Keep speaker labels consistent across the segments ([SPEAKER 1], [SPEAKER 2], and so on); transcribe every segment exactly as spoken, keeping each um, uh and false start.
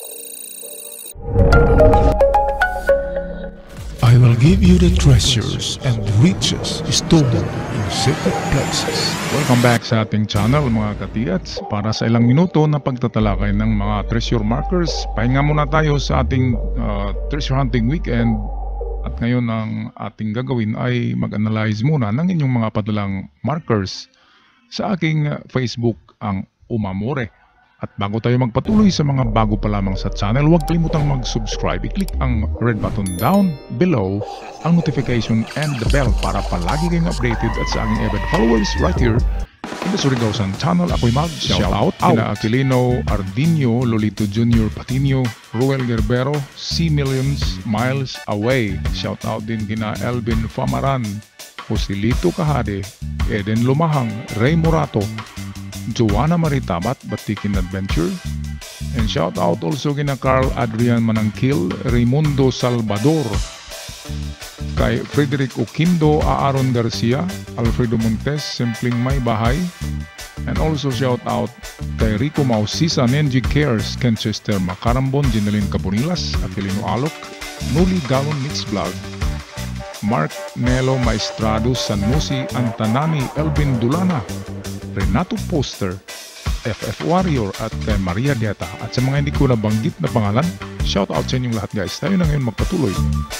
[SPEAKER 1] I will give you the treasures and riches stored in secret places.
[SPEAKER 2] Welcome back sa ating channel mga katiats. Para sa ilang minuto na pagtatalakay ng mga treasure markers, pahinga muna tayo sa ating uh, treasure hunting weekend. At ngayon ang ating gagawin ay mag-analyze muna ng inyong mga padalang markers sa aking Facebook, ang Umamore. At bago tayo magpatuloy sa mga bago pa lamang sa channel, huwag kalimutang mag-subscribe. I-click ang red button down below, ang notification and the bell para palagi kayong updated at sa aking avid followers right here in the Surigausan channel. Ako'y mag-shout out kina Aquilino Ardinio, Lolito Junior Patino, Ruel Gerbero, C Millions Miles Away. Shout out din kina Elvin Famaran, Joselito Kahade, Eden Lumahang, Ray Morato, Joanna Maritabat, Batikin Adventure, and shout out also kina Carl Adrian Manangkil, Raimundo Salvador, kay Frederick Oquindo, Aaron Garcia, Alfredo Montes, Simpleng May Bahay, and also shout out kay Rico Mausisa, Nenji Cares, Kenchester Macarambon, Jeneline Cabonilas, Aquilino Alok, Nuli Galon Mix Vlog, Mark Nelo Maestrado, Sanusi Antanani, Elvin Dulana, Renato Poster, F F Warrior at kay Maria Dieta. At sa mga hindi ko nabanggit na pangalan, shout out sa inyong lahat guys. Tayo na ngayon magpatuloy.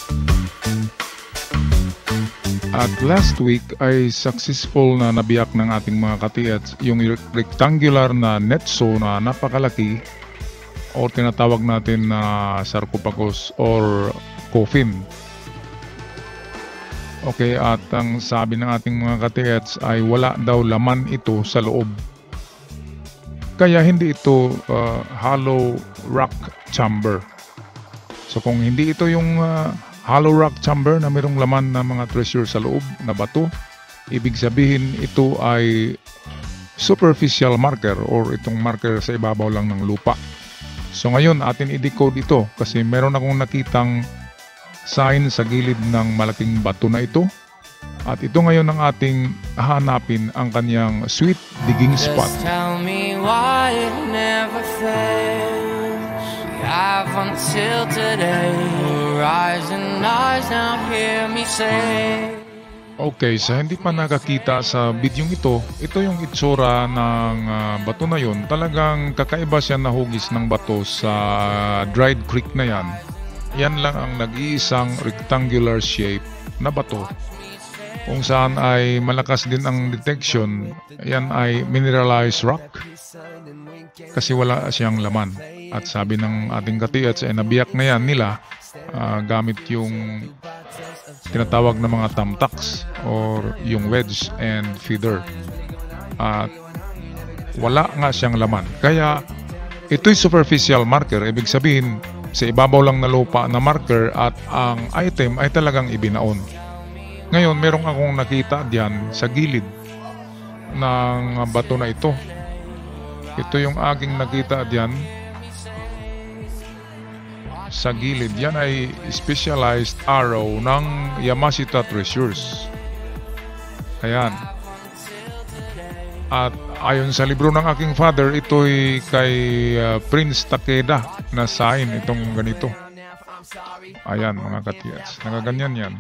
[SPEAKER 2] At last week ay successful na nabiyak ng ating mga katiats yung rectangular na netso na napakalaki o tinatawag natin na sarcophagus or coffin. Okay, at ang sabi ng ating mga katiats ay wala daw laman ito sa loob. Kaya hindi ito uh, hollow rock chamber. So kung hindi ito yung uh, hollow rock chamber na mayroong laman na mga treasure sa loob na bato, ibig sabihin ito ay superficial marker or itong marker sa ibabaw lang ng lupa. So ngayon atin i-decode ito kasi meron akong nakitang sign sa gilid ng malaking bato na ito. At ito ngayon ang ating hanapin ang kanyang sweet digging spot.
[SPEAKER 3] Just tell me why it never fails. We have until today. Rise and rise now, hear me say.
[SPEAKER 2] Okay, sa hindi pa nakakita sa bidyong ito, ito yung itsura ng uh, bato na yun. Talagang kakaiba siya na hugis ng bato sa dried creek na yan. Yan lang ang nag-iisang rectangular shape na bato kung saan ay malakas din ang detection. Yan ay mineralized rock kasi wala siyang laman. At sabi ng ating katiats ay nabiyak na yan nila uh, gamit yung tinatawag na mga tamtaks or yung wedge and feeder. At wala nga siyang laman. Kaya ito'y superficial marker. Ibig sabihin sa ibabaw lang na lupa na marker at ang item ay talagang ibinaon. Ngayon, merong akong nakita diyan sa gilid ng bato na ito. Ito yung aking nakita diyan sa gilid. Yan ay specialized arrow ng Yamashita Treasures. Ayan. At ayon sa libro ng aking father, ito'y kay uh, Prince Takeda na sign itong ganito. Ayan mga katiats, nagaganyan yan.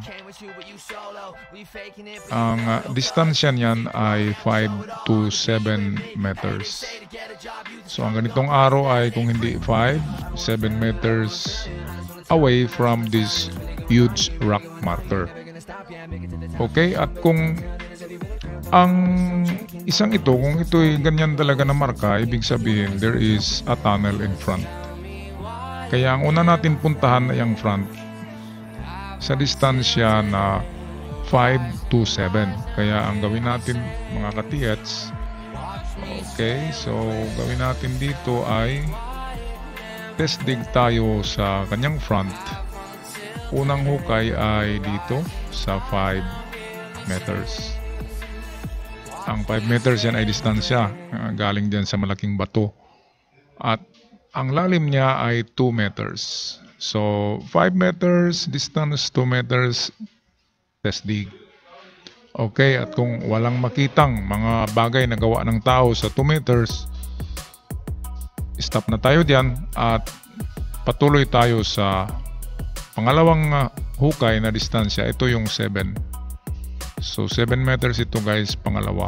[SPEAKER 2] Ang uh, distansya niyan ay five to seven meters. So ang ganitong araw ay kung hindi five, seven meters away from this huge rock marker. Okay, at kung ang isang ito, kung ito'y ganyan talaga na marka, ibig sabihin there is a tunnel in front. Kaya ang una natin puntahan ay ang front sa distansya na five to seven. Kaya ang gawin natin mga katiats, okay, so gawin natin dito ay test dig tayo sa kanyang front. Unang hukay ay dito sa five meters. Ang five meters yan ay distansya uh, galing dyan sa malaking bato. At ang lalim niya ay two meters. So five meters, distance two meters, test dig. Okay, at kung walang makitang mga bagay na gawa ng tao sa two meters, stop na tayo diyan at patuloy tayo sa pangalawang uh, hukay na distansya. Ito yung seven. So seven meters ito guys, pangalawa.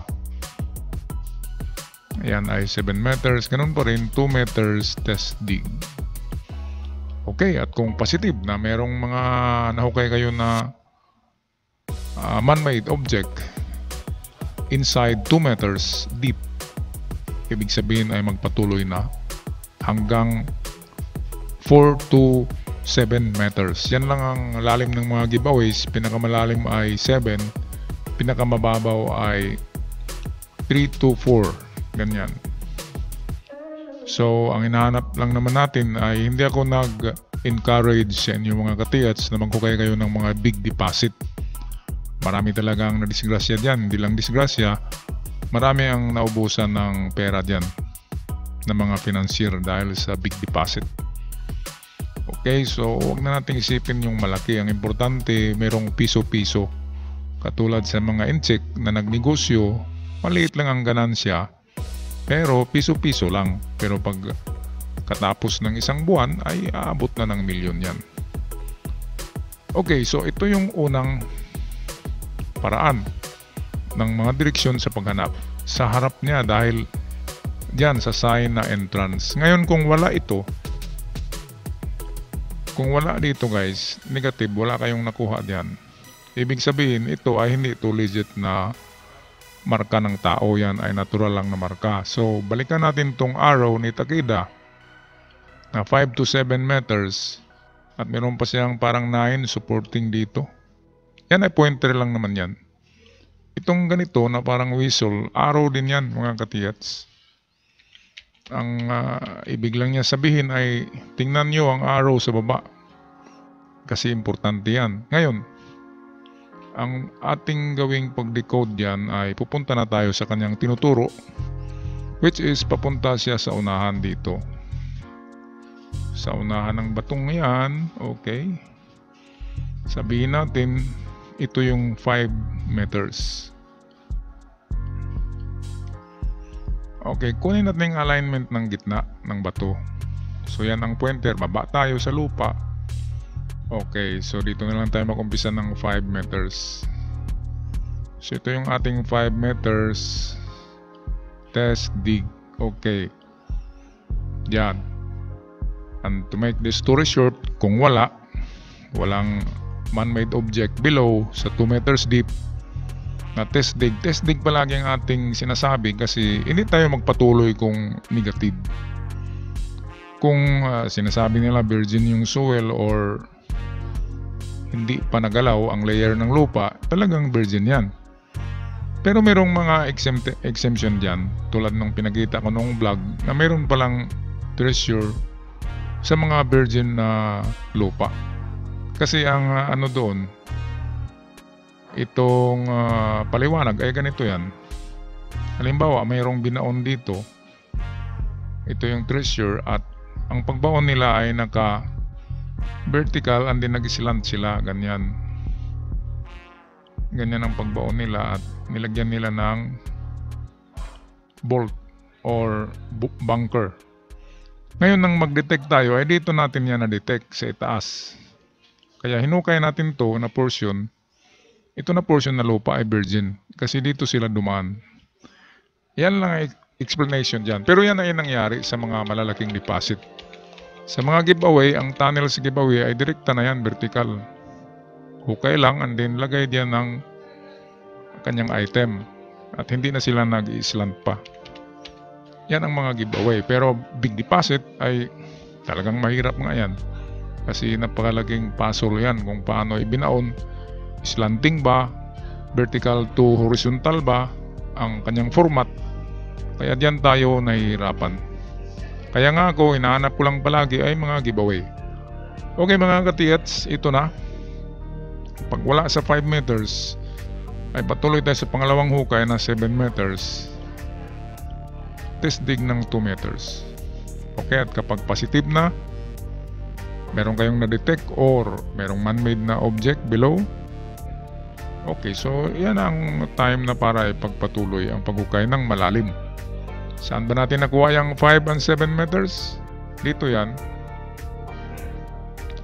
[SPEAKER 2] Ayan ay seven meters. Ganun pa rin, two meters test dig. Okay, at kung positive na merong mga nahukay kayo na uh, man-made object inside two meters deep, ibig sabihin ay magpatuloy na hanggang four to seven meters. Yan lang ang lalim ng mga giveaways. Pinakamalalim ay seven, pinakamababaw ay three to four. Ganyan. So, ang hinahanap lang naman natin ay hindi ako nag-encourage sa inyong mga katiyats na maghukay kayo ng mga big deposit. Marami talagang nadisgrasya dyan. Hindi lang disgrasya, marami ang naubusan ng pera dyan ng mga financier dahil sa big deposit. Okay, so huwag na natin isipin yung malaki. Ang importante, merong piso-piso. Katulad sa mga incheck na nagnegosyo, maliit lang ang ganansya, pero piso-piso lang. Pero pag katapos ng isang buwan ay aabot na ng milyon yan. Okay, so ito yung unang paraan ng mga direksyon sa paghanap. Sa harap niya dahil dyan sa sign na entrance. Ngayon kung wala ito, kung wala dito guys, negative, wala kayong nakuha dyan. Ibig sabihin ito ay hindi ito legit na marka ng tao, yan ay natural lang na marka. So balikan natin tong arrow ni Takeda na five to seven meters at meron pa siyang parang nine supporting dito. Yan ay pointer lang naman yan. Itong ganito na parang whistle, arrow din yan mga katiyats. Ang uh, ibig lang niya sabihin ay tingnan nyo ang arrow sa baba kasi importante yan. Ngayon, ang ating gawing pag-decode dyan ay pupunta na tayo sa kanyang tinuturo, which is papunta siya sa unahan dito. Sa unahan ng batong yan, okay. Sabihin natin, ito yung five meters. Okay, kunin natin yung alignment ng gitna ng bato. So yan ang pointer, baba tayo sa lupa. Okay, so dito na lang tayo mag-umpisa ng five meters. So ito yung ating five meters test dig. Okay. Yan. And to make this story short, kung wala, walang man-made object below sa two meters deep na test dig. Test dig palagi ang ating sinasabi kasi hindi tayo magpatuloy kung negative. Kung uh, sinasabi nila virgin yung soil or hindi pa nagalaw ang layer ng lupa, talagang virgin yan. Pero merong mga exempt exemption dyan, tulad nung pinakita ko nung vlog, na meron palang treasure sa mga virgin na lupa. Kasi ang uh, ano doon, itong uh, paliwanag ay ganito yan. Halimbawa, mayroong binaon dito. Ito yung treasure at ang pagbaon nila ay naka vertical and then nag-slant sila, ganyan. Ganyan ang pagbaon nila at nilagyan nila ng bolt or bunker. Ngayon nang mag-detect tayo ay dito natin yan na-detect sa itaas. Kaya hinukay natin to na portion. Ito na portion na lupa ay virgin kasi dito sila dumaan. Yan lang ang explanation dyan. Pero yan ay nangyari sa mga malalaking deposit. Sa mga giveaway, ang tunnel sa giveaway ay direkta na yan, vertical. Hukay lang and then lagay diyan ng kanyang item. At hindi na sila nag-i-slant pa. Yan ang mga giveaway. Pero big deposit ay talagang mahirap nga yan. Kasi napakalaging puzzle yan kung paano ibinaon. Slanting ba? Vertical to horizontal ba? Ang kanyang format. Kaya diyan tayo nahihirapan. Kaya nga ako, hinahanap ko lang palagi ay mga giveaway. Okay mga katiyats, ito na. Pag wala sa five meters, ay patuloy tayo sa pangalawang hukay na seven meters. Test dig ng two meters. Okay, at kapag positive na, meron kayong na-detect or merong man-made na object below. Okay, so yan ang time na para ipagpatuloy ang paghukay ng malalim. Saan ba natin nakuha yung five and seven meters? Dito yan.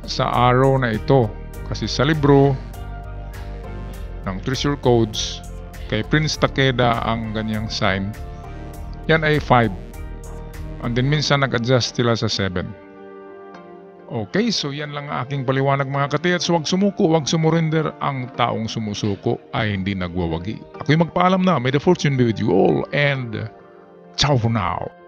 [SPEAKER 2] sa arrow na ito. Kasi sa libro ng Treasure Codes, kay Prince Takeda ang ganyang sign. Yan ay five. And then minsan nag-adjust sila sa seven. Okay, so yan lang ang aking paliwanag mga katiyats. Huwag sumuko, huwag sumurrender. Ang taong sumusuko ay hindi nagwawagi. Ako'y magpaalam na. May the fortune be with you all and ciao for now.